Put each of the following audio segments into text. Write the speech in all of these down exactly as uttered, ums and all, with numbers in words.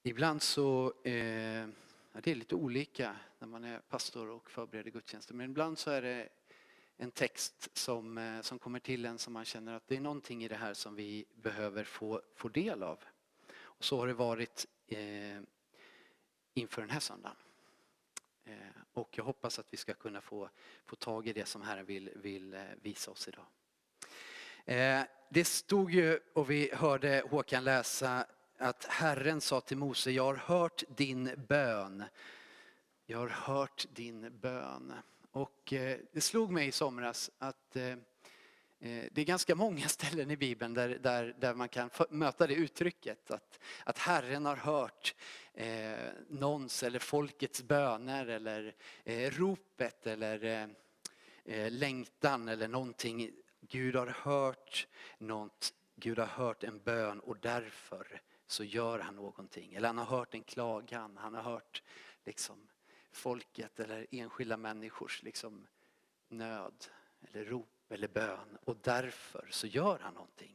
Ibland så, eh, ja, det är lite olika när man är pastor och förbereder gudstjänster. Men ibland så är det en text som, eh, som kommer till en som man känner att det är någonting i det här som vi behöver få, få del av. Och så har det varit eh, inför den här söndagen. Eh, och jag hoppas att vi ska kunna få, få tag i det som Herren vill, vill eh, visa oss idag. Eh, det stod ju, och vi hörde Håkan läsa, att Herren sa till Mose: jag har hört din bön. Jag har hört din bön. Och eh, det slog mig i somras att eh, det är ganska många ställen i Bibeln där, där, där man kan möta det uttrycket. Att, att Herren har hört eh, någons eller folkets böner eller eh, ropet eller eh, längtan eller någonting. Gud har hört något. Gud har hört en bön och därför så gör han någonting. Eller han har hört en klagan. Han har hört liksom folket eller enskilda människors liksom nöd eller rop eller bön. Och därför så gör han någonting.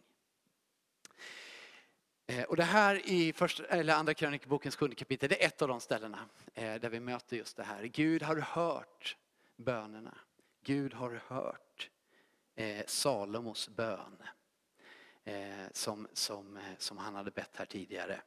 Och det här i första, eller andra krönikebokens sjunde kapitel, det är ett av de ställena där vi möter just det här. Gud har hört bönerna. Gud har hört eh, Salomos bön. Eh, som, som, som han hade bett här tidigare.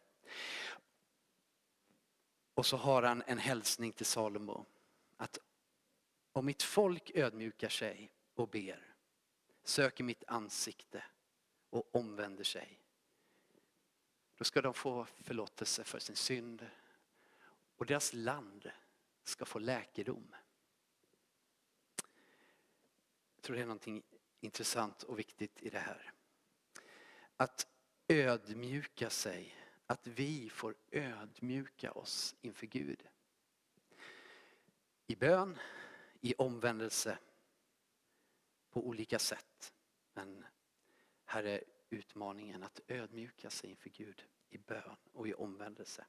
Och så har han en hälsning till Salomo. Att om mitt folk ödmjukar sig och ber, söker mitt ansikte och omvänder sig, då ska de få förlåtelse för sin synd. Och deras land ska få läkedom. Jag tror det är någonting intressant och viktigt i det här. Att ödmjuka sig. Att vi får ödmjuka oss inför Gud. I bön, i omvändelse. På olika sätt. Men här är utmaningen att ödmjuka sig inför Gud. I bön och i omvändelse.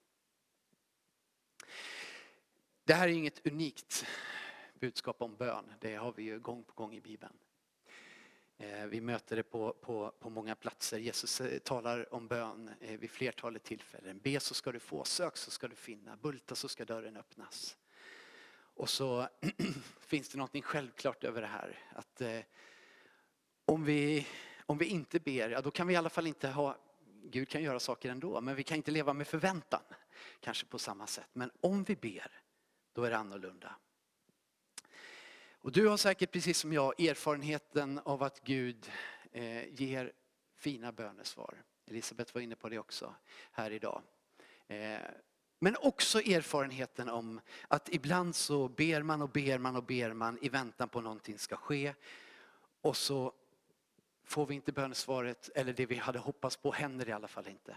Det här är inget unikt budskap om bön. Det har vi ju gång på gång i Bibeln. Vi möter det på, på, på många platser. Jesus talar om bön vid flertalet tillfällen. Be så ska du få, sök så ska du finna, bulta så ska dörren öppnas. Och så finns det något självklart över det här. Att eh, om, vi, om vi inte ber, ja, då kan vi i alla fall inte ha, Gud kan göra saker ändå. Men vi kan inte leva med förväntan, kanske på samma sätt. Men om vi ber, då är det annorlunda. Och du har säkert precis som jag erfarenheten av att Gud eh, ger fina bönesvar. Elisabeth var inne på det också här idag. Eh, men också erfarenheten om att ibland så ber man och ber man och ber man i väntan på någonting ska ske. Och så får vi inte bönesvaret, eller det vi hade hoppats på händer i alla fall inte.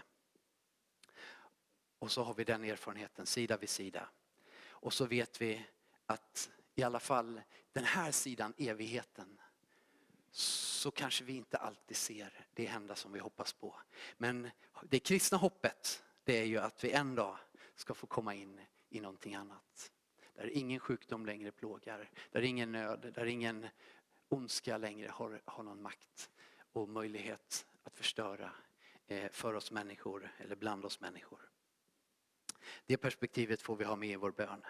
Och så har vi den erfarenheten sida vid sida. Och så vet vi att i alla fall den här sidan evigheten, så kanske vi inte alltid ser det hända som vi hoppas på. Men det kristna hoppet, det är ju att vi en dag ska få komma in i någonting annat. Där ingen sjukdom längre plågar, där ingen nöd, där ingen ondska längre har, har någon makt och möjlighet att förstöra eh, för oss människor eller bland oss människor. Det perspektivet får vi ha med i vår bön.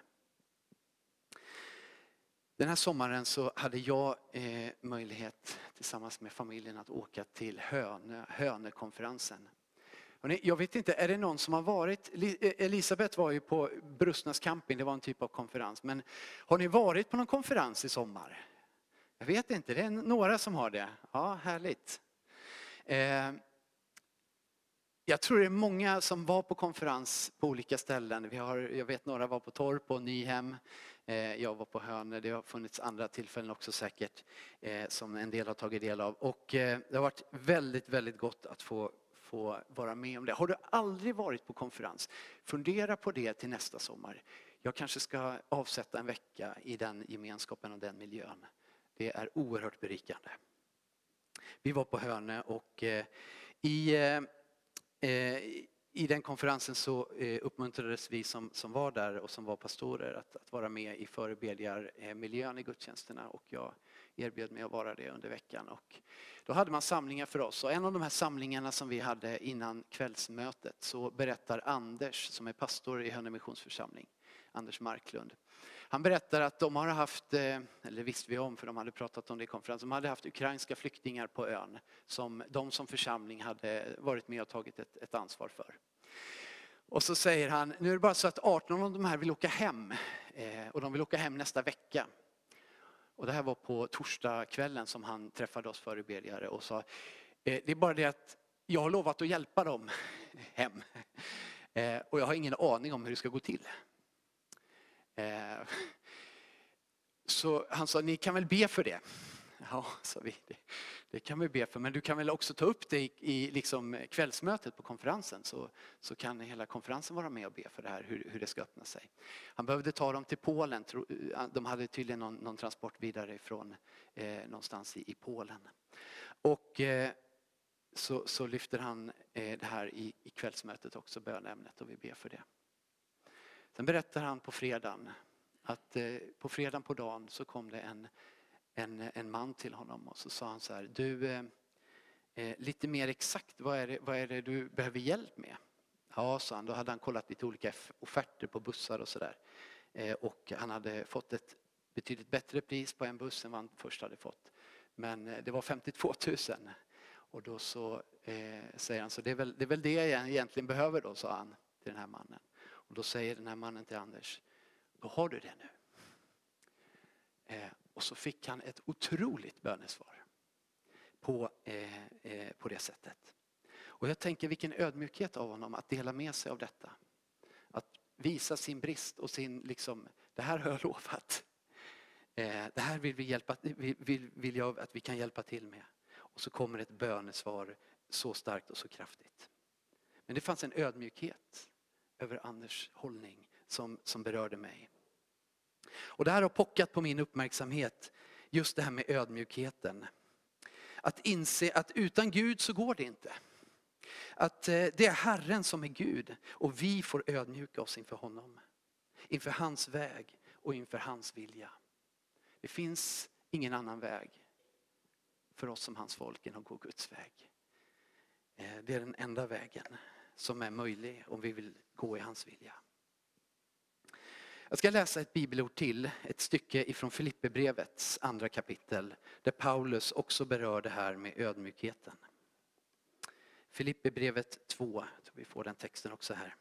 Den här sommaren så hade jag eh, möjlighet tillsammans med familjen att åka till Hönö, Hönökonferensen. Och ni, jag vet inte, är det någon som har varit, Elisabeth var ju på Brustnas camping, det var en typ av konferens. Men har ni varit på någon konferens i sommar? Jag vet inte, det är några som har det. Ja, härligt. Eh, Jag tror det är många som var på konferens på olika ställen. Vi har, jag vet några var på Torp och Nyhem. Jag var på Hönö. Det har funnits andra tillfällen också säkert som en del har tagit del av. Och det har varit väldigt, väldigt gott att få, få vara med om det. Har du aldrig varit på konferens? Fundera på det till nästa sommar. Jag kanske ska avsätta en vecka i den gemenskapen och den miljön. Det är oerhört berikande. Vi var på Hönö och i... I den konferensen så uppmuntrades vi som, som var där och som var pastorer att, att vara med i förebedjarmiljön i gudstjänsterna. Och jag, erbjöd mig att vara det under veckan. Och då hade man samlingar för oss. Och en av de här samlingarna som vi hade innan kvällsmötet så berättar Anders, som är pastor i Hönö missionsförsamling, Anders Marklund. Han berättar att de har haft, eller visste vi om för de hade pratat om det i konferensen, de hade haft ukrainska flyktingar på ön som de som församling hade varit med och tagit ett, ett ansvar för. Och så säger han, nu är det bara så att arton av de här vill åka hem och de vill åka hem nästa vecka. Och det här var på torsdag kvällen som han träffade oss förebedjare och sa, det är bara det att jag har lovat att hjälpa dem hem och jag har ingen aning om hur det ska gå till. Så han sa, ni kan väl be för det? Ja, sa vi, det, det kan vi be för, men du kan väl också ta upp det i, i liksom kvällsmötet på konferensen, så, så kan hela konferensen vara med och be för det här, hur, hur det ska öppna sig. Han behövde ta dem till Polen, de hade tydligen någon, någon transport vidare från eh, någonstans i, i Polen. Och eh, så, så lyfter han eh, det här i, i kvällsmötet också, bönämnet, och vi ber för det. Sen berättar han på fredagen att eh, på fredagen på dagen så kom det en, en, en man till honom och så sa han så här, du eh, eh, lite mer exakt, vad är, det, vad är det du behöver hjälp med? Ja, sa han, då hade han kollat lite olika offerter på bussar och sådär. Eh, och han hade fått ett betydligt bättre pris på en buss än vad han först hade fått. Men eh, det var femtiotvå tusen. Och då så eh, säger han, så det är, väl, det är väl det jag egentligen behöver då, sa han till den här mannen. Och då säger den här mannen till Anders, då har du det nu. Eh, och så fick han ett otroligt bönesvar på, eh, eh, på det sättet. Och jag tänker vilken ödmjukhet av honom att dela med sig av detta. Att visa sin brist och sin, liksom, det här har jag lovat. Eh, det här vill, vi hjälpa, vill, vill jag att vi kan hjälpa till med. Och så kommer ett bönesvar så starkt och så kraftigt. Men det fanns en ödmjukhet över Anders hållning som, som berörde mig. Och det här har pockat på min uppmärksamhet, just det här med ödmjukheten. Att inse att utan Gud så går det inte. Att det är Herren som är Gud och vi får ödmjuka oss inför honom. Inför hans väg och inför hans vilja. Det finns ingen annan väg för oss som hans folk än att gå Guds väg. Det är den enda vägen som är möjlig om vi vill gå i hans vilja. Jag ska läsa ett bibelord till, ett stycke ifrån Filipperbrevets andra kapitel, där Paulus också berör det här med ödmjukheten. Filipperbrevet två, jag tror vi får den texten också här.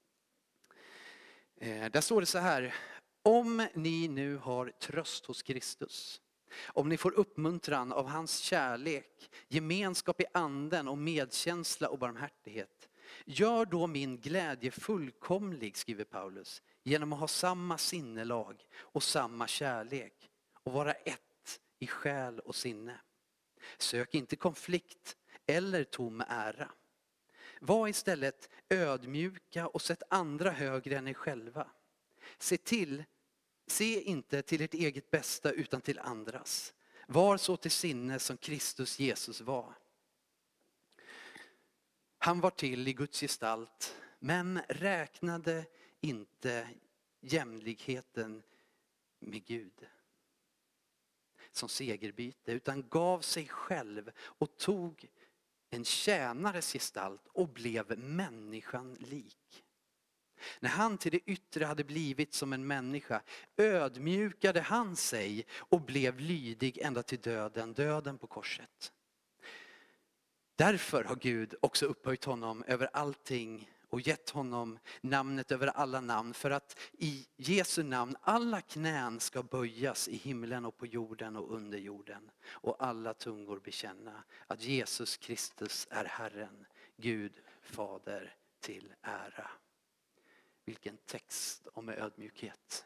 Där står det så här, om ni nu har tröst hos Kristus, om ni får uppmuntran av hans kärlek, gemenskap i anden och medkänsla och barmhärtighet, gör då min glädje fullkomlig, skriver Paulus, genom att ha samma sinnelag och samma kärlek och vara ett i själ och sinne. Sök inte konflikt eller tom ära. Var istället ödmjuka och sätt andra högre än er själva. Se till, se inte till ert eget bästa utan till andras. Var så till sinne som Kristus Jesus var. Han var till i Guds gestalt, men räknade inte jämlikheten med Gud som segerbyte, utan gav sig själv och tog en tjänares gestalt och blev människan lik. När han till det yttre hade blivit som en människa ödmjukade han sig och blev lydig ända till döden, döden på korset. Därför har Gud också upphöjt honom över allting och gett honom namnet över alla namn, för att i Jesu namn alla knän ska böjas i himlen och på jorden och under jorden och alla tungor bekänna att Jesus Kristus är Herren, Gud Fader till ära. Vilken text om ödmjukhet.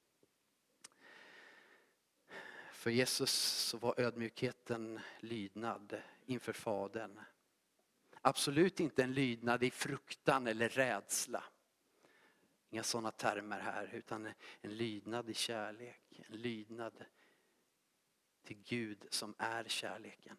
För Jesus så var ödmjukheten lydnad inför Fadern. Absolut inte en lydnad i fruktan eller rädsla. Inga sådana termer här, utan en lydnad i kärlek. En lydnad till Gud som är kärleken.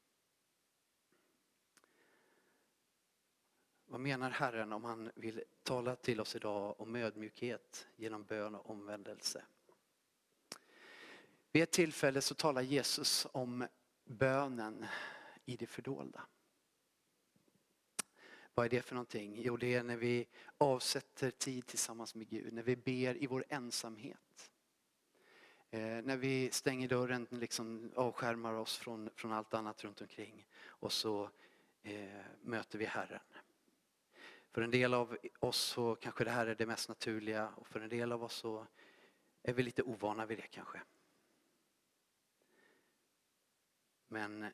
Vad menar Herren om han vill tala till oss idag om ödmjukhet genom bön och omvändelse? Vid ett tillfälle så talar Jesus om bönen i det fördolda. Vad är det för någonting? Jo, det är när vi avsätter tid tillsammans med Gud. När vi ber i vår ensamhet. Eh, när vi stänger dörren, liksom avskärmar oss från, från allt annat runt omkring. Och så eh, möter vi Herren. För en del av oss så kanske det här är det mest naturliga. Och för en del av oss så är vi lite ovana vid det kanske. Men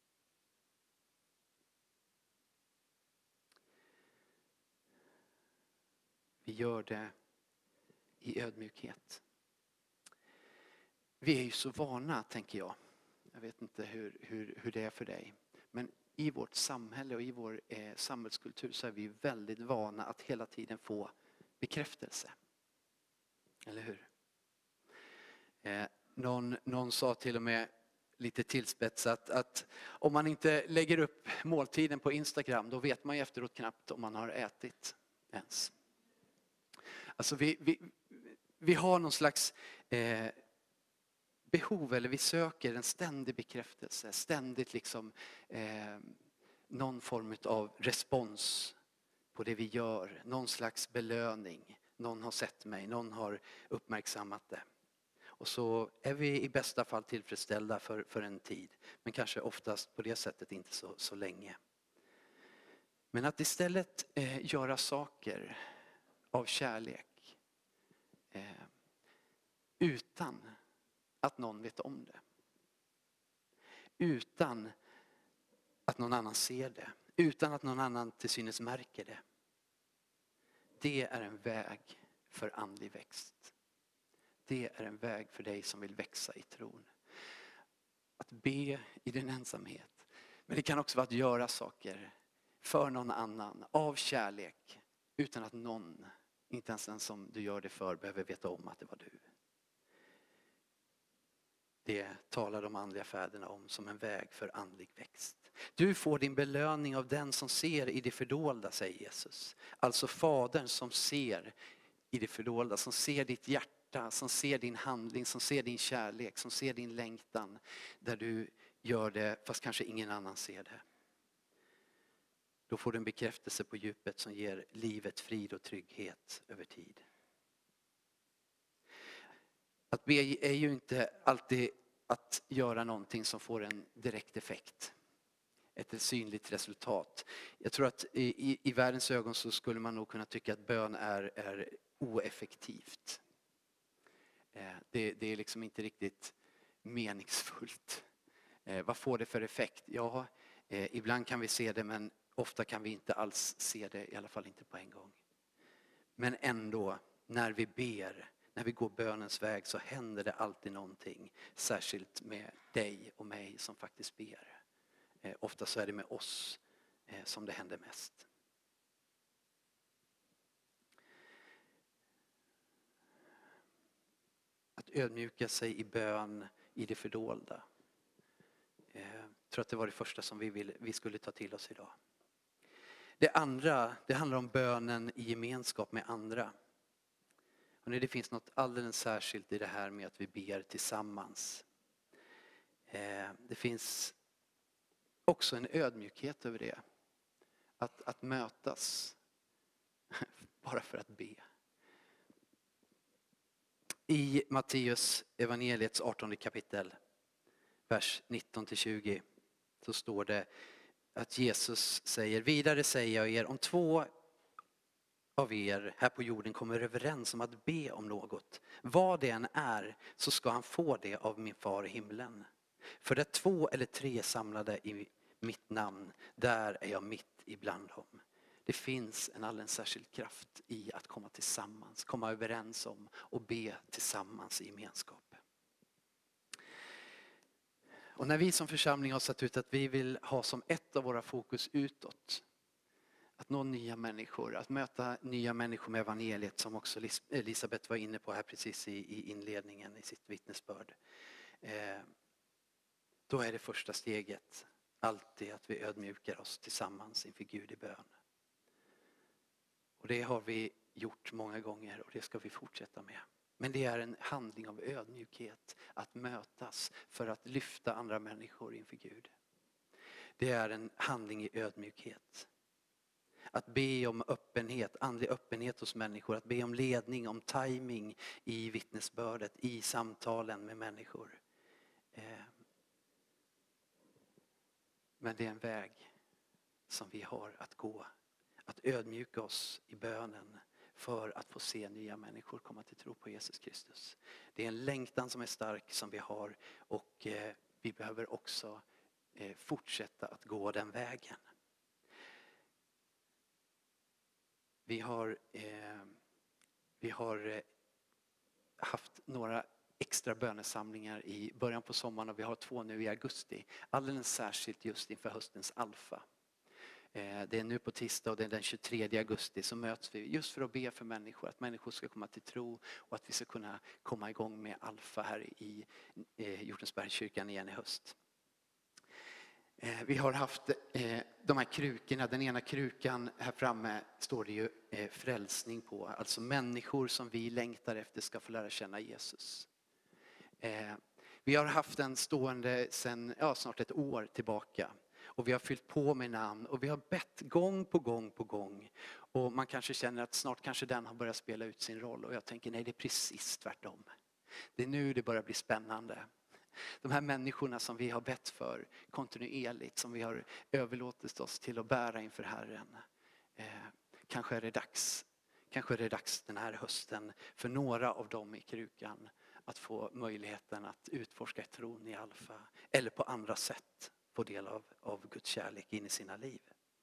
vi gör det i ödmjukhet. Vi är ju så vana, tänker jag. Jag vet inte hur, hur, hur det är för dig. Men i vårt samhälle och i vår eh, samhällskultur så är vi väldigt vana att hela tiden få bekräftelse. Eller hur? Eh, någon, någon sa till och med lite tillspetsat att om man inte lägger upp måltiden på Instagram, då vet man ju efteråt knappt om man har ätit ens. Alltså vi, vi, vi har någon slags eh, behov, eller vi söker en ständig bekräftelse, ständigt liksom eh, någon form av respons på det vi gör, någon slags belöning. Någon har sett mig, någon har uppmärksammat det. Och så är vi i bästa fall tillfredsställda för, för en tid, men kanske oftast på det sättet inte så, så länge. Men att istället eh, göra saker av kärlek eh, utan att någon vet om det. Utan att någon annan ser det. Utan att någon annan till synes märker det. Det är en väg för andlig växt. Det är en väg för dig som vill växa i tron. Att be i din ensamhet. Men det kan också vara att göra saker för någon annan av kärlek. Utan att någon, inte ens den som du gör det för, behöver veta om att det var du. Det talar de andliga fäderna om som en väg för andlig växt. Du får din belöning av den som ser i det fördolda, säger Jesus. Alltså Fadern som ser i det fördolda, som ser ditt hjärta, som ser din handling, som ser din kärlek, som ser din längtan. Där du gör det fast kanske ingen annan ser det. Då får du en bekräftelse på djupet som ger livet frid och trygghet över tid. Att be är ju inte alltid att göra någonting som får en direkt effekt. Ett synligt resultat. Jag tror att i, i, i världens ögon så skulle man nog kunna tycka att bön är, är oeffektivt. Eh, det, det är liksom inte riktigt meningsfullt. Eh, vad får det för effekt? Ja, eh, ibland kan vi se det, men ofta kan vi inte alls se det, i alla fall inte på en gång. Men ändå, när vi ber, när vi går bönens väg, så händer det alltid någonting. Särskilt med dig och mig som faktiskt ber. Eh, ofta så är det med oss eh, som det händer mest. Att ödmjuka sig i bön i det fördolda. Eh, jag tror att det var det första som vi, vill, vi skulle ta till oss idag. Det andra, det handlar om bönen i gemenskap med andra. Och det finns något alldeles särskilt i det här med att vi ber tillsammans. Eh, det finns också en ödmjukhet över det. Att, att mötas bara för att be. I Matteus evangeliets artonde kapitel, vers nitton till tjugo, så står det att Jesus säger: vidare säger jag er, om två av er här på jorden kommer överens om att be om något, vad det än är, så ska han få det av min far i himlen. För det två eller tre samlade i mitt namn, där är jag mitt ibland dem. Det finns en alldeles särskild kraft i att komma tillsammans, komma överens om och be tillsammans i gemenskap. Och när vi som församling har satt ut att vi vill ha som ett av våra fokus utåt, att nå nya människor, att möta nya människor med evangeliet, som också Elisabeth var inne på här precis i inledningen i sitt vittnesbörd. Då är det första steget alltid att vi ödmjukar oss tillsammans inför Gud i bön. Och det har vi gjort många gånger och det ska vi fortsätta med. Men det är en handling av ödmjukhet att mötas för att lyfta andra människor inför Gud. Det är en handling i ödmjukhet. Att be om öppenhet, andlig öppenhet hos människor. Att be om ledning, om timing i vittnesbördet, i samtalen med människor. Men det är en väg som vi har att gå. Att ödmjuka oss i bönen för att få se nya människor komma till tro på Jesus Kristus. Det är en längtan som är stark som vi har, och vi behöver också fortsätta att gå den vägen. Vi har, eh, vi har haft några extra bönesamlingar i början på sommaren, och vi har två nu i augusti. Alldeles särskilt just inför höstens alfa. Eh, det är nu på tisdag och det är den tjugotredje augusti, så möts vi just för att be för människor. Att människor ska komma till tro och att vi ska kunna komma igång med alfa här i eh, Hjortensbergskyrkan igen i höst. Vi har haft de här krukorna, den ena krukan här framme står det ju frälsning på. Alltså människor som vi längtar efter ska få lära känna Jesus. Vi har haft den stående sedan ja, snart ett år tillbaka. Och vi har fyllt på med namn och vi har bett gång på gång på gång. Och man kanske känner att snart kanske den har börjat spela ut sin roll. Och jag tänker nej, det är precis tvärtom. Det är nu det börjar bli spännande. De här människorna som vi har bett för kontinuerligt, som vi har överlåtit oss till att bära inför Herren. Eh, kanske är det dags, kanske är det dags den här hösten för några av dem i krukan att få möjligheten att utforska tron i alfa. Eller på andra sätt få del av, av Guds kärlek in i sina liv.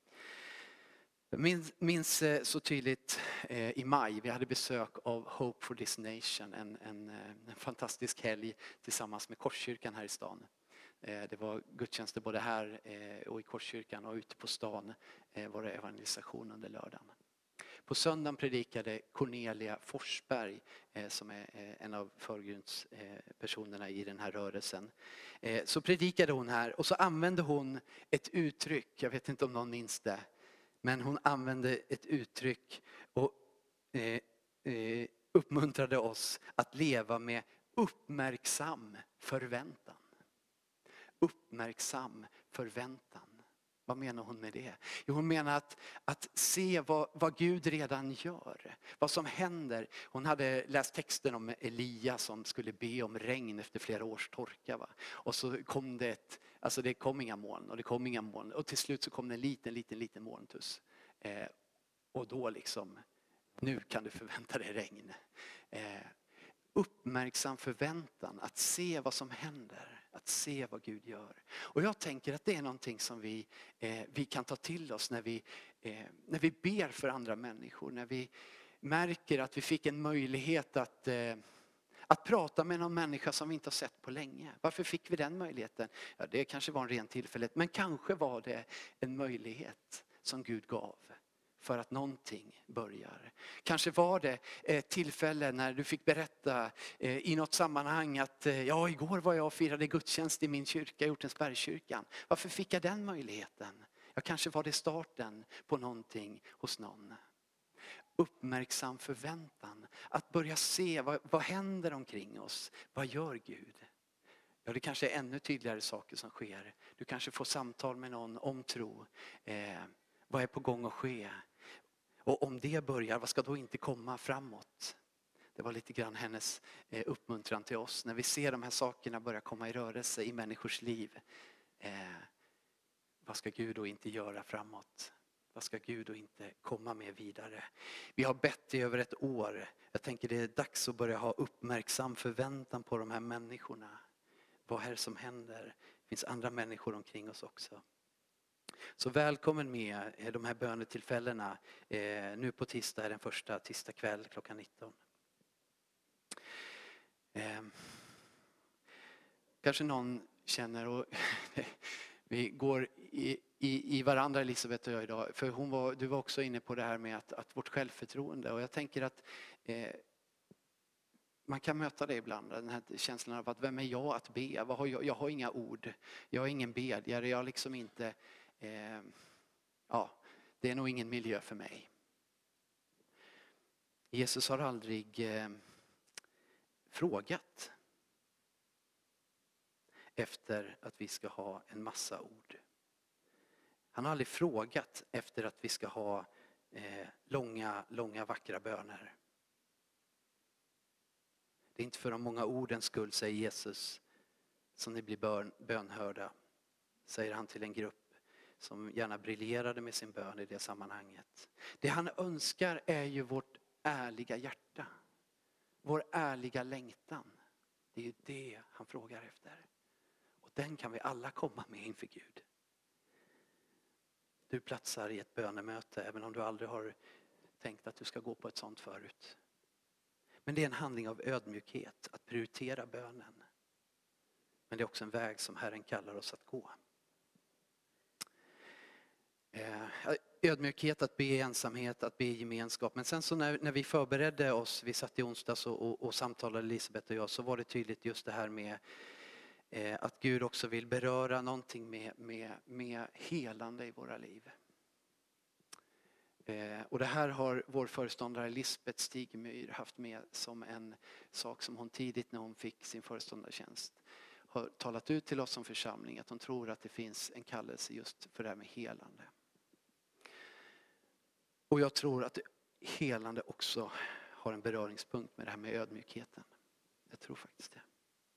Jag minns, minns så tydligt eh, i maj, vi hade besök av Hope for this Nation, en, en, en fantastisk helg tillsammans med Korskyrkan här i stan. Eh, det var gudstjänster både här eh, och i Korskyrkan, och ute på stan eh, var det evangelisation under lördagen. På söndagen predikade Cornelia Forsberg eh, som är eh, en av förgrundspersonerna eh, i den här rörelsen. Eh, så predikade hon här och så använde hon ett uttryck, jag vet inte om någon minns det. Men hon använde ett uttryck och eh, eh, uppmuntrade oss att leva med uppmärksam förväntan. Uppmärksam förväntan. Vad menar hon med det? Jo, hon menar att, att se vad, vad Gud redan gör. Vad som händer. Hon hade läst texten om Elia som skulle be om regn efter flera års torka. Va? Och så kom det ett, alltså det kom inga moln och det kom inga moln. Och till slut så kom det en liten, liten, liten molntuss. Eh, och då liksom, nu kan du förvänta dig regn. Eh, uppmärksam förväntan, att se vad som händer. Att se vad Gud gör. Och jag tänker att det är någonting som vi, eh, vi kan ta till oss när vi, eh, när vi ber för andra människor. När vi märker att vi fick en möjlighet att, eh, att prata med någon människa som vi inte har sett på länge. Varför fick vi den möjligheten? Ja, det kanske var en ren tillfällighet, men kanske var det en möjlighet som Gud gav. För att någonting börjar. Kanske var det ett tillfälle när du fick berätta i något sammanhang att ja, igår var jag och firade gudstjänst i min kyrka, Hjortensbergskyrkan. Varför fick jag den möjligheten? Ja, kanske var det starten på någonting hos någon. Uppmärksam förväntan. Att börja se vad, vad händer omkring oss. Vad gör Gud? Ja, det kanske är ännu tydligare saker som sker. Du kanske får samtal med någon om tro. Eh, vad är på gång att ske? Och om det börjar, vad ska då inte komma framåt? Det var lite grann hennes uppmuntran till oss. När vi ser de här sakerna börja komma i rörelse i människors liv. Eh, vad ska Gud då inte göra framåt? Vad ska Gud då inte komma med vidare? Vi har bett i över ett år. Jag tänker det är dags att börja ha uppmärksam förväntan på de här människorna. Vad är det som händer? Det finns andra människor omkring oss också. Så välkommen med de här bönetillfällena. Eh, nu på tisdag är den första tisdag kväll klockan nitton. Eh, kanske någon känner, och vi går i, i, i varandra Elisabeth och jag idag. För hon var, du var också inne på det här med att, att vårt självförtroende. Och jag tänker att eh, man kan möta det ibland. Den här känslan av att vem är jag att be? Vad har jag? Jag har inga ord. Jag är ingen bedjare. Jag är liksom inte... Eh, ja, det är nog ingen miljö för mig. Jesus har aldrig, eh, frågat efter att vi ska ha en massa ord. Han har aldrig frågat efter att vi ska ha eh, långa, långa vackra böner. Det är inte för de många ordens skull, säger Jesus, som ni blir bön, bönhörda, säger han till en grupp som gärna briljerade med sin bön i det sammanhanget. Det han önskar är ju vårt ärliga hjärta, vår ärliga längtan. Det är ju det han frågar efter. Och den kan vi alla komma med inför Gud. Du platsar i ett bönemöte även om du aldrig har tänkt att du ska gå på ett sånt förut. Men det är en handling av ödmjukhet att prioritera bönen. Men det är också en väg som Herren kallar oss att gå. Ödmjukhet, att be i ensamhet, att be i gemenskap. Men sen så när, när vi förberedde oss, vi satt i onsdags och, och, och samtalade Elisabeth och jag, så var det tydligt just det här med eh, att Gud också vill beröra någonting med, med, med helande i våra liv. Eh, och det här har vår föreståndare Lisbeth Stigmyr haft med som en sak som hon tidigt när hon fick sin föreståndartjänst har talat ut till oss som församling, att hon tror att det finns en kallelse just för det här med helande. Och jag tror att helande också har en beröringspunkt med det här med ödmjukheten. Jag tror faktiskt det.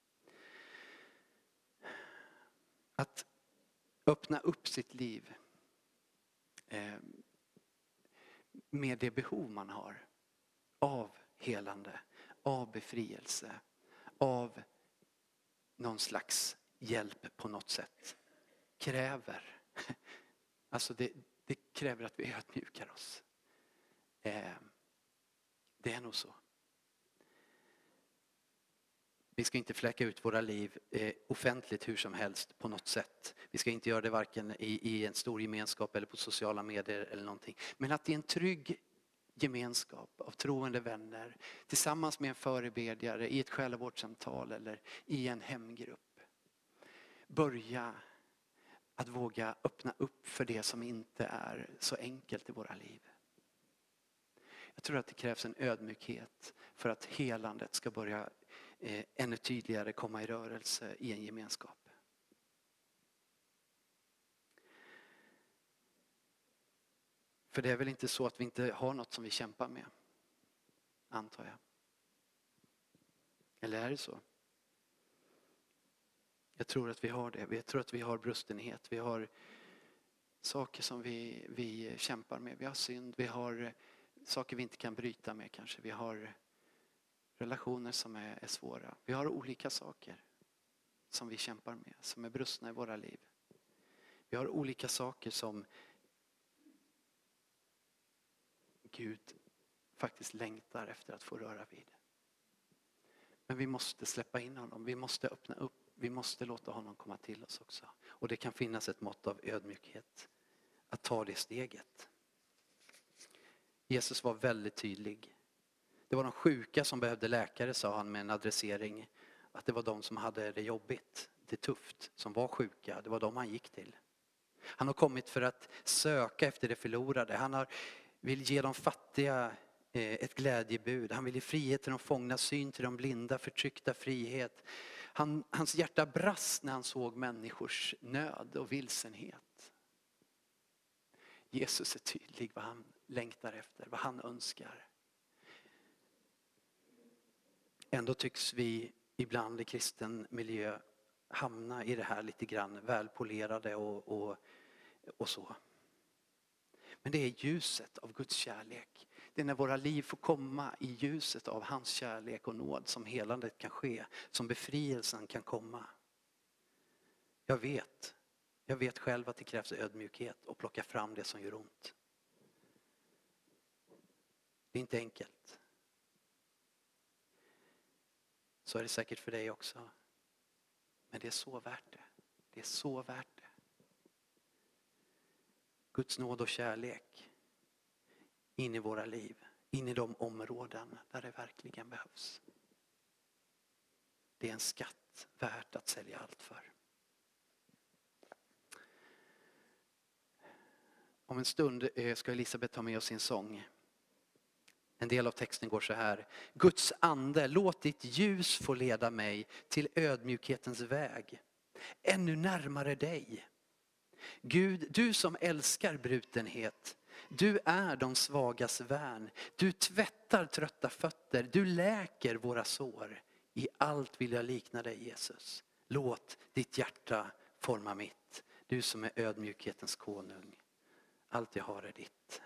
Att öppna upp sitt liv eh, med det behov man har av helande, av befrielse, av någon slags hjälp på något sätt kräver. Alltså det, det kräver att vi ödmjukar oss. Eh, det är nog så. Vi ska inte fläcka ut våra liv eh, offentligt hur som helst på något sätt. Vi ska inte göra det varken i, i en stor gemenskap eller på sociala medier eller någonting. Men att i en trygg gemenskap av troende vänner tillsammans med en förebedjare i ett själavårdssamtal eller i en hemgrupp. Börja att våga öppna upp för det som inte är så enkelt i våra liv. Jag tror att det krävs en ödmjukhet för att helandet ska börja eh, ännu tydligare komma i rörelse i en gemenskap. För det är väl inte så att vi inte har något som vi kämpar med, antar jag. Eller är det så? Jag tror att vi har det. Jag tror att vi har brustenhet. Vi har saker som vi, vi kämpar med. Vi har synd. Vi har saker vi inte kan bryta med kanske. Vi har relationer som är, är svåra. Vi har olika saker som vi kämpar med. Som är brustna i våra liv. Vi har olika saker som Gud faktiskt längtar efter att få röra vid. Men vi måste släppa in honom. Vi måste öppna upp. Vi måste låta honom komma till oss också. Och det kan finnas ett mått av ödmjukhet. Att ta det steget. Jesus var väldigt tydlig. Det var de sjuka som behövde läkare, sa han med en adressering. Att det var de som hade det jobbigt, det tufft, som var sjuka. Det var de han gick till. Han har kommit för att söka efter det förlorade. Han har, vill ge de fattiga ett glädjebud. Han vill ge frihet till de fångna, syn till de blinda, förtryckta frihet. Han, hans hjärta brast när han såg människors nöd och vilsenhet. Jesus är tydlig vad han längtar efter, vad han önskar. Ändå tycks vi ibland i kristen miljö hamna i det här lite grann välpolerade och, och, och så. Men det är ljuset av Guds kärlek. Det är när våra liv får komma i ljuset av hans kärlek och nåd som helandet kan ske. Som befrielsen kan komma. Jag vet. Jag vet själv att det krävs ödmjukhet och plocka fram det som gör ont. Det är inte enkelt. Så är det säkert för dig också. Men det är så värt det. Det är så värt det. Guds nåd och kärlek in i våra liv. In i de områden där det verkligen behövs. Det är en skatt värt att sälja allt för. Om en stund ska Elisabeth ta med oss sin sång. En del av texten går så här. Guds ande, låt ditt ljus få leda mig till ödmjukhetens väg. Ännu närmare dig. Gud, du som älskar brutenhet. Du är de svagas värn. Du tvättar trötta fötter. Du läker våra sår. I allt vill jag likna dig, Jesus. Låt ditt hjärta forma mitt. Du som är ödmjukhetens konung. Allt jag har är ditt.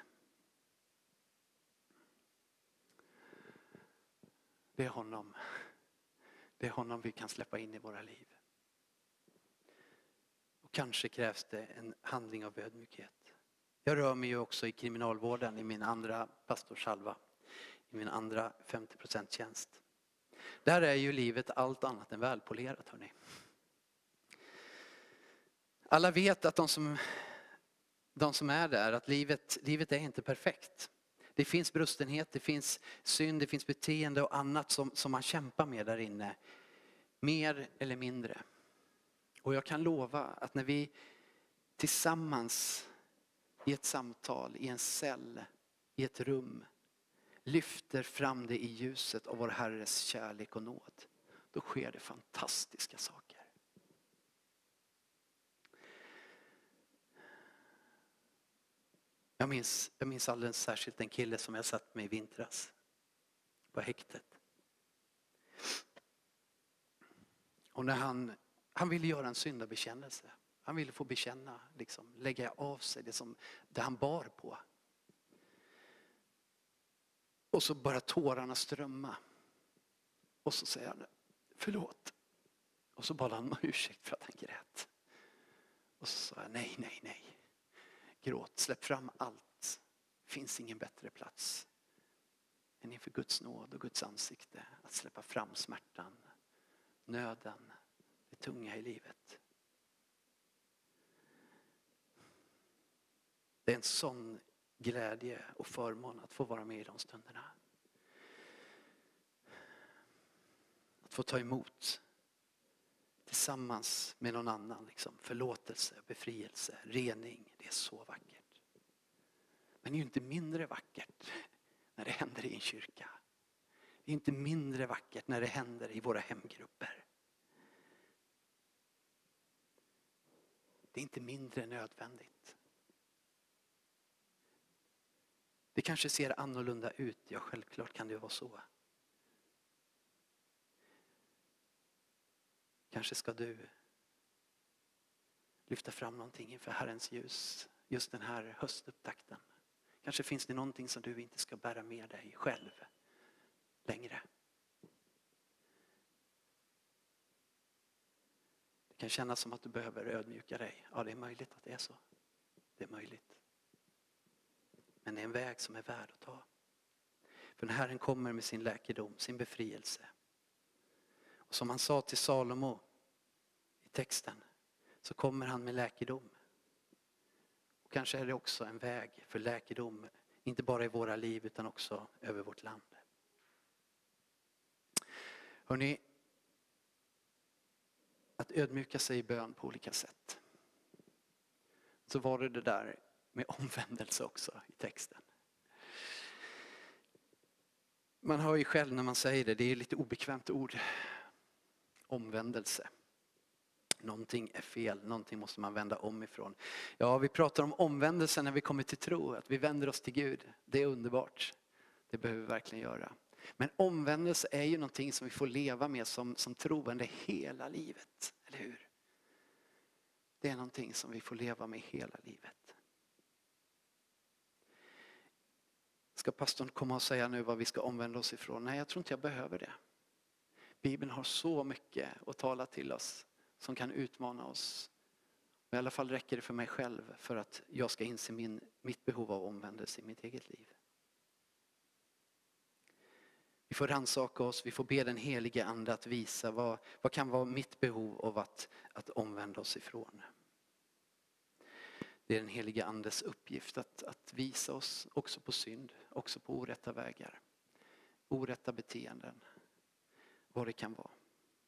Det är honom. Det är honom vi kan släppa in i våra liv. Och kanske krävs det en handling av ödmjukhet. Jag rör mig ju också i kriminalvården i min andra pastorshalva. I min andra femtio procent tjänst. Där är ju livet allt annat än välpolerat, hörni. Alla vet att de som, de som är där, att livet, livet är inte perfekt. Det finns brustenhet, det finns synd, det finns beteende och annat som, som man kämpar med där inne. Mer eller mindre. Och jag kan lova att när vi tillsammans i ett samtal, i en cell, i ett rum lyfter fram det i ljuset av vår Herres kärlek och nåd, då sker det fantastiska saker. Jag minns, jag minns alldeles särskilt en kille som jag satt med i vintras på häktet. Och när han, han ville göra en syndabekännelse. Han ville få bekänna, liksom, lägga av sig det, som, det han bar på. Och så bara tårarna strömma. Och så säger han, förlåt. Och så bad han om ursäkt för att han grät. Och så sa jag, nej, nej, nej. Gråt, släpp fram allt. Finns ingen bättre plats än inför Guds nåd och Guds ansikte. Att släppa fram smärtan, nöden, det tunga i livet. Det är en sån glädje och förmån att få vara med i de stunderna. Att få ta emot tillsammans med någon annan. Liksom, förlåtelse, befrielse, rening. Det är så vackert. Men det är ju inte mindre vackert när det händer i en kyrka. Det är inte mindre vackert när det händer i våra hemgrupper. Det är inte mindre nödvändigt. Det kanske ser annorlunda ut. Ja, självklart kan det vara så. Kanske ska du lyfta fram någonting inför Herrens ljus. Just den här höstupptakten. Kanske finns det någonting som du inte ska bära med dig själv längre. Det kan kännas som att du behöver ödmjuka dig. Ja, det är möjligt att det är så. Det är möjligt. Men det är en väg som är värd att ta. För när Herren kommer med sin läkedom, sin befrielse. Och som han sa till Salomo i texten, så kommer han med läkedom. Och kanske är det också en väg för läkedom, inte bara i våra liv utan också över vårt land. Hörrni, att ödmjuka sig i bön på olika sätt. Så var det det där med omvändelse också i texten. Man hör ju själv när man säger det, det är lite obekvämt ord. Omvändelse. Någonting är fel, någonting måste man vända om ifrån. Ja, vi pratar om omvändelse när vi kommer till tro, att vi vänder oss till Gud. Det är underbart. Det behöver vi verkligen göra. Men omvändelse är ju någonting som vi får leva med som, som troende hela livet, eller hur? Det är någonting som vi får leva med hela livet. Ska pastorn komma och säga nu vad vi ska omvända oss ifrån? Nej, jag tror inte jag behöver det. Bibeln har så mycket att tala till oss som kan utmana oss. Och i alla fall räcker det för mig själv för att jag ska inse min, mitt behov av omvändelse i mitt eget liv. Vi får rannsaka oss, vi får be den helige ande att visa vad, vad kan vara mitt behov av att, att omvända oss ifrån. Det är den helige andes uppgift att, att visa oss också på synd, också på orätta vägar, orätta beteenden, vad det kan vara.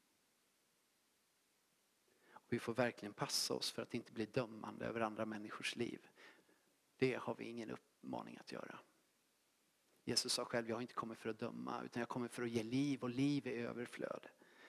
Och vi får verkligen passa oss för att inte bli dömande över andra människors liv. Det har vi ingen uppmaning att göra. Jesus sa själv, jag har inte kommit för att döma utan jag kommer för att ge liv och liv i överflöd.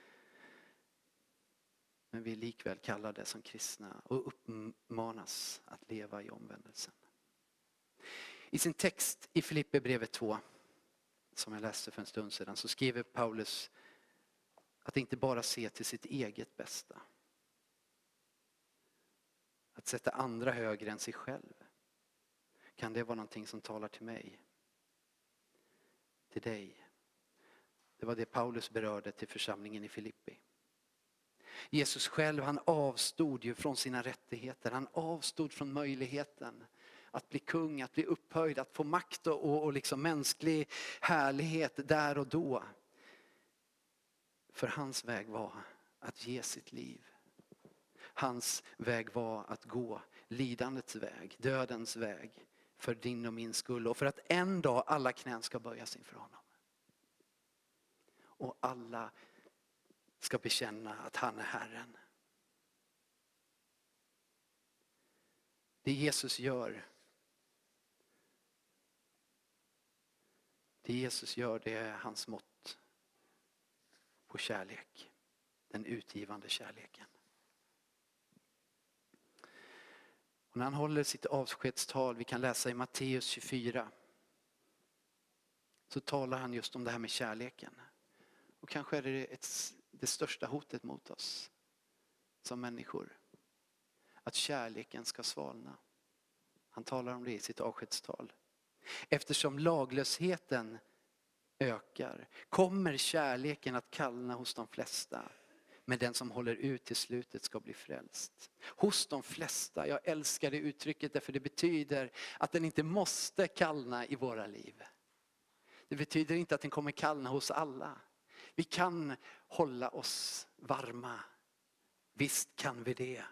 Men vi är likväl kallade som kristna och uppmanas att leva i omvändelsen. I sin text i Filipperbrevet två, som jag läste för en stund sedan, så skriver Paulus att inte bara se till sitt eget bästa. Att sätta andra högre än sig själv. Kan det vara någonting som talar till mig? Till dig? Det var det Paulus berörde till församlingen i Filippi. Jesus själv, han avstod ju från sina rättigheter. Han avstod från möjligheten att bli kung, att bli upphöjd, att få makt och, och liksom mänsklig härlighet där och då. För hans väg var att ge sitt liv. Hans väg var att gå lidandets väg, dödens väg för din och min skull. Och för att en dag alla knän ska böjas inför honom. Och alla ska bekänna att han är Herren. Det Jesus gör, det Jesus gör, det är hans mått på kärlek. Den utgivande kärleken. Och när han håller sitt avskedstal, vi kan läsa i Matteus tjugofyra, så talar han just om det här med kärleken. Och kanske är det ett, det största hotet mot oss som människor. Att kärleken ska svalna. Han talar om det i sitt avskedstal. Eftersom laglösheten ökar kommer kärleken att kallna hos de flesta. Men den som håller ut till slutet ska bli frälst. Hos de flesta, jag älskar det uttrycket därför det betyder att den inte måste kallna i våra liv. Det betyder inte att den kommer kallna hos alla. Vi kan hålla oss varma. Visst kan vi det.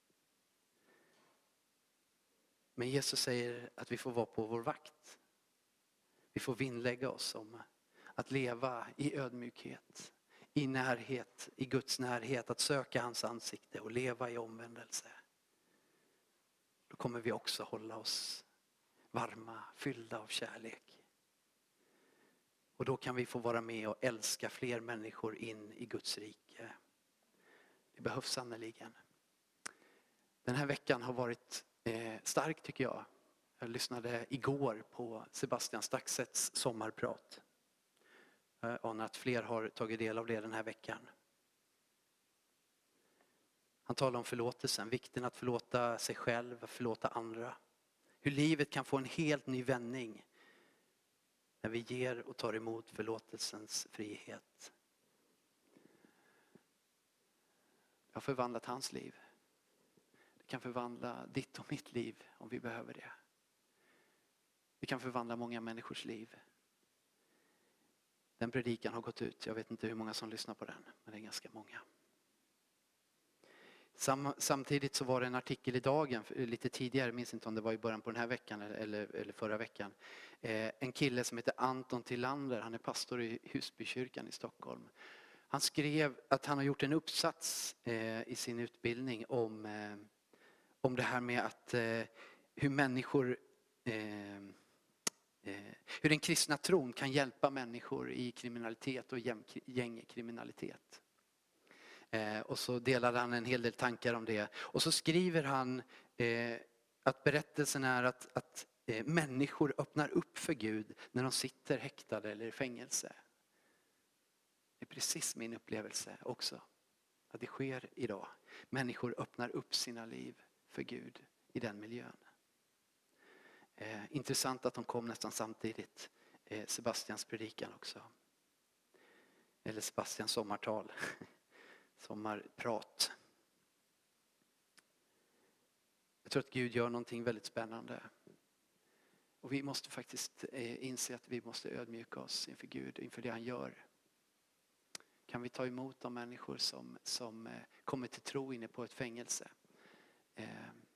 Men Jesus säger att vi får vara på vår vakt. Vi får vinnlägga oss om att leva i ödmjukhet. I närhet, i Guds närhet. Att söka hans ansikte och leva i omvändelse. Då kommer vi också hålla oss varma, fyllda av kärlek. Och då kan vi få vara med och älska fler människor in i Guds rike. Det behövs sannoliken. Den här veckan har varit eh, stark tycker jag. Jag lyssnade igår på Sebastian Staxets sommarprat. Jag anar att fler har tagit del av det den här veckan. Han talar om förlåtelsen, vikten att förlåta sig själv, att förlåta andra. Hur livet kan få en helt ny vändning när vi ger och tar emot förlåtelsens frihet. Jag har förvandlat hans liv. Det kan förvandla ditt och mitt liv om vi behöver det. Vi kan förvandla många människors liv. Den predikan har gått ut. Jag vet inte hur många som lyssnar på den. Men det är ganska många. Sam, samtidigt så var det en artikel i Dagen lite tidigare. Jag minns inte om det var i början på den här veckan eller, eller förra veckan. Eh, en kille som heter Anton Tillander. Han är pastor i Husbykyrkan i Stockholm. Han skrev att han har gjort en uppsats eh, i sin utbildning om, eh, om det här med att eh, hur människor... Eh, Hur den kristna tron kan hjälpa människor i kriminalitet och gängkriminalitet. Och så delade han en hel del tankar om det. Och så skriver han att berättelsen är att, att människor öppnar upp för Gud när de sitter häktade eller i fängelse. Det är precis min upplevelse också. Att det sker idag. Människor öppnar upp sina liv för Gud i den miljön. Eh, intressant att de kom nästan samtidigt. Eh, Sebastians predikan också. Eller Sebastians sommartal. Sommarprat. Jag tror att Gud gör någonting väldigt spännande. Och vi måste faktiskt eh, inse att vi måste ödmjuka oss inför Gud, inför det han gör. Kan vi ta emot de människor som, som eh, kommer till tro inne på ett fängelse? Eh,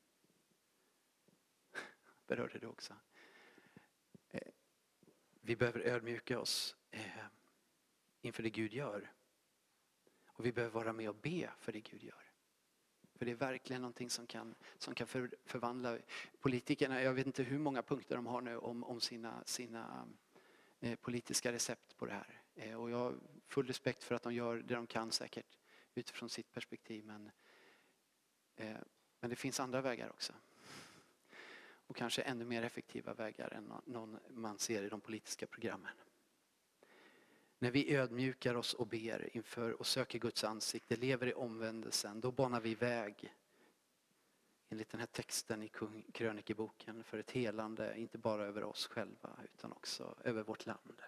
berörde det också. Eh, vi behöver ödmjuka oss eh, inför det Gud gör. Och vi behöver vara med och be för det Gud gör. För det är verkligen någonting som kan, som kan för, förvandla politikerna. Jag vet inte hur många punkter de har nu om, om sina, sina eh, politiska recept på det här. Eh, och jag har full respekt för att de gör det de kan säkert utifrån sitt perspektiv. Men, eh, men det finns andra vägar också. Och kanske ännu mer effektiva vägar än någon man ser i de politiska programmen. När vi ödmjukar oss och ber inför och söker Guds ansikte, lever i omvändelsen, då banar vi väg enligt den här texten i krönikeboken för ett helande, inte bara över oss själva utan också över vårt land.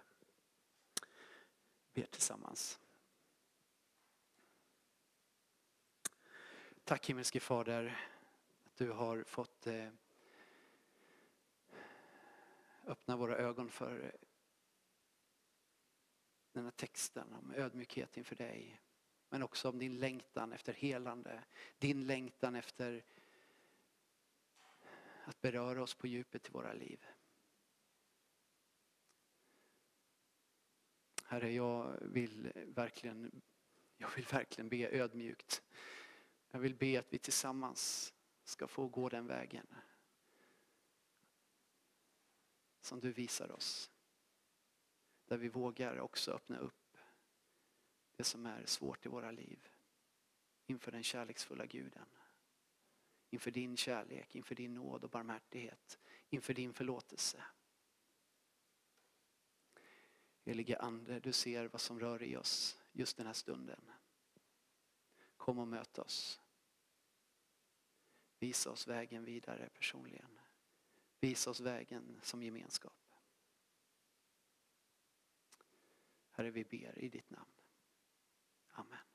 Ber tillsammans. Tack himmelske Fader att du har fått eh, öppna våra ögon för den här texten om ödmjukhet inför dig. Men också om din längtan efter helande. Din längtan efter att beröra oss på djupet i våra liv. Herre, jag vill verkligen, jag vill verkligen be ödmjukt. Jag vill be att vi tillsammans ska få gå den vägen som du visar oss. Där vi vågar också öppna upp det som är svårt i våra liv. Inför den kärleksfulla Guden. Inför din kärlek, inför din nåd och barmhärtighet. Inför din förlåtelse. Helige Ande, du ser vad som rör i oss just den här stunden. Kom och möt oss. Visa oss vägen vidare personligen. Visa oss vägen som gemenskap. Herre, vi ber i ditt namn. Amen.